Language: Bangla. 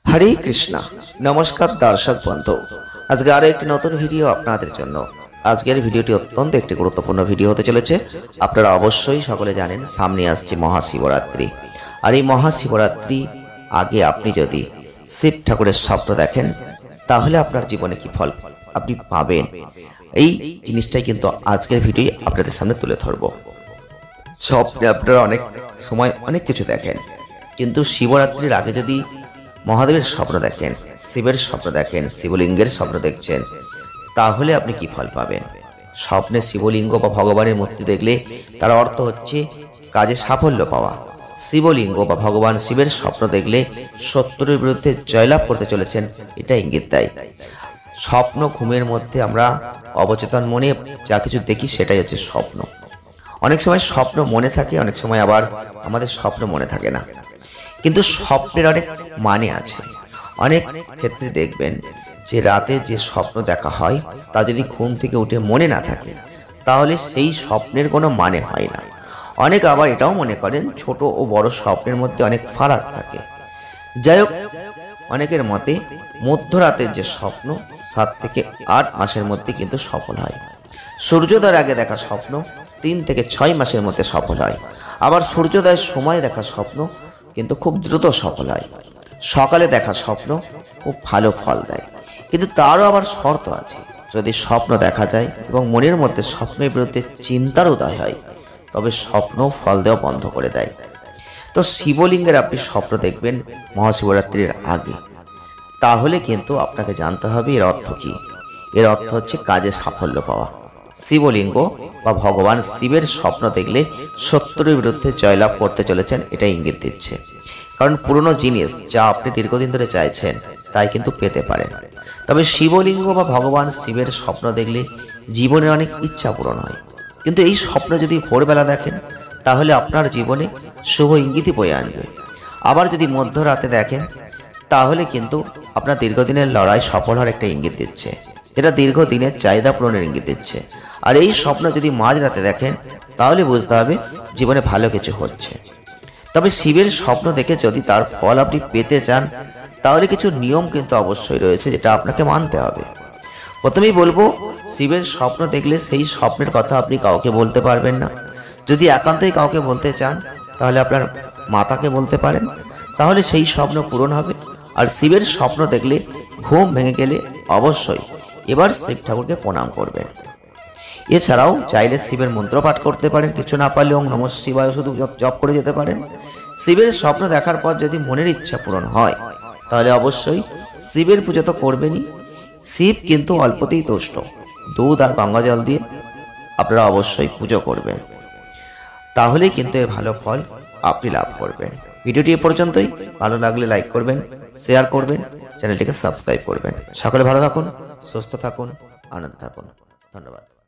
হরে কৃষ্ণা। নমস্কার দর্শক বন্ধু, আজকে আরো একটি নতুন ভিডিও আপনাদের জন্য। আজকের ভিডিওটি অত্যন্ত একটি গুরুত্বপূর্ণ ভিডিও হতে চলেছে। আপনারা অবশ্যই সকলে জানেন সামনে আসছে মহাশিবরাত্রি। আর এই মহাশিবরাত্রি আগে আপনি যদি শিব ঠাকুরের স্বপ্ন দেখেন তাহলে আপনার জীবনে কি ফল আপনি পাবেন, এই জিনিসটাই কিন্তু আজকের ভিডিও আপনাদের সামনে তুলে ধরব। স্বপ্নে আপনারা অনেক সময় অনেক কিছু দেখেন, কিন্তু শিবরাত্রির আগে যদি মহাদেবের স্বপ্ন দেখেন, শিবের স্বপ্ন দেখেন, শিবলিঙ্গের স্বপ্ন দেখছেন, তাহলে আপনি কি ফল পাবেন। স্বপ্নে শিবলিঙ্গ বা ভগবানের মূর্তি দেখলে তার অর্থ হচ্ছে কাজে সাফল্য পাওয়া। শিবলিঙ্গ বা ভগবান শিবের স্বপ্ন দেখলে শত্রুর বিরুদ্ধে জয়লাভ করতে চলেছেন, এটা ইঙ্গিত দেয়। স্বপ্ন ঘুমের মধ্যে আমরা অবচেতন মনে যা কিছু দেখি সেটাই হচ্ছে স্বপ্ন। অনেক সময় স্বপ্ন মনে থাকে, অনেক সময় আবার আমাদের স্বপ্ন মনে থাকে না। কিন্তু স্বপ্নের অনেক মানে আছে। অনেক ক্ষেত্রে দেখবেন যে রাতে যে স্বপ্ন দেখা হয় তা যদি ঘুম থেকে উঠে মনে না থাকে তাহলে সেই স্বপ্নের কোনো মানে হয় না। অনেক আবার এটাও মনে করেন ছোট ও বড় স্বপ্নের মধ্যে অনেক ফারাক থাকে। যাই হোক, অনেকের মতে মধ্যরাতের যে স্বপ্ন 7 থেকে 8 মাসের মধ্যে কিন্তু সফল হয়। সূর্যোদয়ের আগে দেখা স্বপ্ন 3 থেকে 6 মাসের মধ্যে সফল হয়। আবার সূর্যোদয়ের সময় দেখা স্বপ্ন কিন্তু খুব দ্রুত সফল হয়। সকালে দেখা স্বপ্ন খুব ভালো ফল দেয়, কিন্তু তারও আবার শর্ত আছে। যদি স্বপ্ন দেখা যায় এবং মনের মধ্যে স্বপ্নের বিরুদ্ধে চিন্তার উদয় হয় তবে স্বপ্ন ফল দেওয়া বন্ধ করে দেয়। তো শিবলিঙ্গের আপনি স্বপ্ন দেখবেন মহাশিবরাত্রির আগে, তাহলে কিন্তু আপনাকে জানতে হবে এর অর্থ কি। এর অর্থ হচ্ছে কাজে সাফল্য পাওয়া। শিবলিঙ্গ বা ভগবান শিবের স্বপ্ন দেখলে শত্রুর বিরুদ্ধে জয়লাভ করতে চলেছেন, এটা ইঙ্গিত দিচ্ছে। কারণ পুরনো জিনিস যা আপনি দীর্ঘদিন ধরে চাইছেন তাই কিন্তু পেতে পারেন। তবে শিবলিঙ্গ বা ভগবান শিবের স্বপ্ন দেখলে জীবনের অনেক ইচ্ছা পূরণ হয়। কিন্তু এই স্বপ্ন যদি ভোরবেলা দেখেন তাহলে আপনার জীবনে শুভ ইঙ্গিতই বয়ে আনবে। আবার যদি মধ্যরাতে দেখেন তাহলে কিন্তু আপনার দীর্ঘদিনের লড়াই সফল হওয়ার একটা ইঙ্গিত দিচ্ছে, যেটা দীর্ঘদিনের চাহিদা পূরণের ইঙ্গিত দিচ্ছে। আর এই স্বপ্ন যদি মাঝরাতে দেখেন তাহলে বুঝতে হবে জীবনে ভালো কিছু হচ্ছে। তবে শিবের স্বপ্ন দেখে যদি তার ফল আপনি পেতে চান তাহলে কিছু নিয়ম কিন্তু অবশ্যই রয়েছে, যেটা আপনাকে মানতে হবে। প্রথমেই বলবো, শিবের স্বপ্ন দেখলে সেই স্বপ্নের কথা আপনি কাউকে বলতে পারবেন না। যদি একান্তই কাউকে বলতে চান তাহলে আপনার মাতাকে বলতে পারেন, তাহলে সেই স্বপ্ন পূরণ হবে। আর শিবের স্বপ্ন দেখলে ঘুম ভেঙে গেলে অবশ্যই এবার শিব ঠাকুরকে প্রণাম করবেন। এছাড়াও চাইলে শিবের মন্ত্র পাঠ করতে পারেন, কিছু না পারলে ওম নমঃ শিবায় শুধু জপ করে যেতে পারেন। শিবের স্বপ্ন দেখার পর যদি মনের ইচ্ছা পূরণ হয় তাহলে অবশ্যই শিবের পুজো তো করবেনই। শিব কিন্তু অল্পতেই তুষ্ট। দুধ আর গঙ্গা জল দিয়ে আপনারা অবশ্যই পুজো করবেন, তাহলে কিন্তু এর ভালো ফল আপনি লাভ করবেন। ভিডিওটি এ পর্যন্তই। ভালো লাগলে লাইক করবেন, শেয়ার করবেন, চ্যানেলটিকে সাবস্ক্রাইব করবেন। সকলে ভালো থাকুন, সুস্থ থাকুন, আনন্দ থাকুন। ধন্যবাদ।